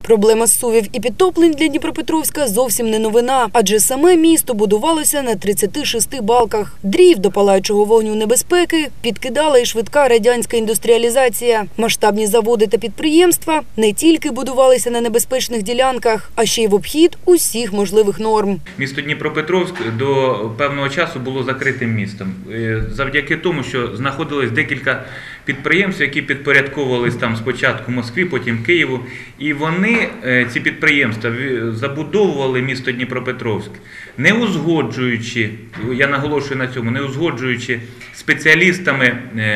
Проблема зсувів і підтоплень для Дніпропетровська зовсім не новина, адже саме місто будувалося на 36 балках. Дрів до палаючого вогню небезпеки підкидала і швидка радянська індустріалізація. Масштабні заводи та підприємства не тільки будувалися на небезпечних ділянках, а ще й в обхід усіх можливих норм. Місто Дніпропетровськ до певного часу було закритим містом. Завдяки тому, що знаходилось декілька підприємств, які підпорядковувались там спочатку Москві, потім Києву. І вони, ці підприємства, забудовували місто Дніпропетровськ, не узгоджуючи, я наголошую на цьому, не узгоджуючи спеціалістами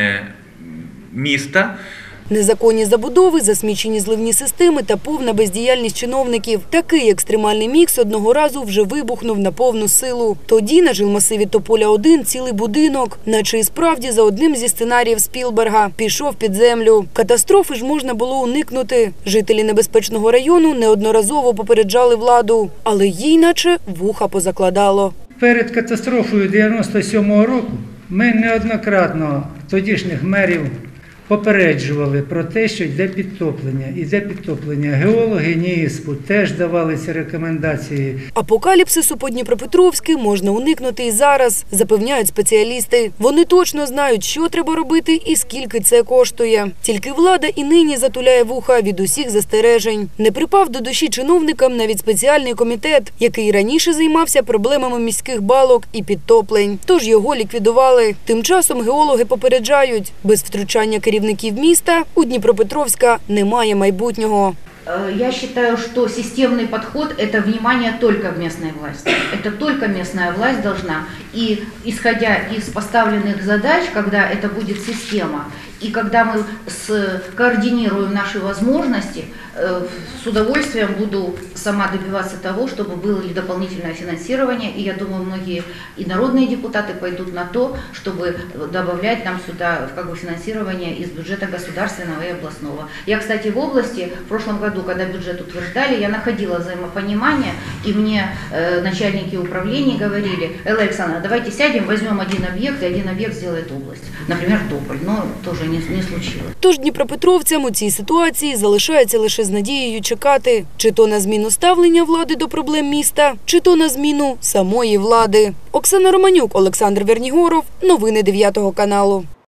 міста. Незаконні забудови, засмічені зливні системи та повна бездіяльність чиновників. Такий екстремальний мікс одного разу вже вибухнув на повну силу. Тоді на жилмасиві Тополя-1 цілий будинок, наче і справді за одним зі сценаріїв Спілберга, пішов під землю. Катастрофи ж можна було уникнути. Жителі небезпечного району неодноразово попереджали владу, але їй наче вуха позакладало. Перед катастрофою 97-го року ми неоднократно тодішніх мерів попереджували про те, що йде підтоплення. Іде підтоплення. Геологи НІСПу теж давали ці рекомендації. Апокаліпсису по Дніпропетровськи можна уникнути і зараз, запевняють спеціалісти. Вони точно знають, що треба робити і скільки це коштує. Тільки влада і нині затуляє вуха від усіх застережень. Не припав до душі чиновникам навіть спеціальний комітет, який раніше займався проблемами міських балок і підтоплень. Тож його ліквідували. Тим часом геологи попереджають, без втручання керівників міста у Дніпропетровська немає майбутнього. Я считаю, что системный подход – это внимание только в местной власти. Это только местная власть должна. И исходя из поставленных задач, когда это будет система, и когда мы координируем наши возможности, с удовольствием буду сама добиваться того, чтобы было ли дополнительное финансирование. И я думаю, многие и народные депутаты пойдут на то, чтобы добавлять нам сюда финансирование из бюджета государственного и областного. Я, кстати, в области в прошлом году, когда бюджет утверждали, я находила взаимопонимание, и мне начальники управлений говорили: Элла Александровна, давайте сядем, возьмем один объект, и один объект сделает область. Например, Тополь. Но тоже не случилось. Тож дніпропетровцям у цій ситуації залишається лише з надією чекати, чи то на зміну ставлення влади до проблем міста, чи то на зміну самої влади. Оксана Романюк, Олександр Вернігоров. Новини 9 каналу.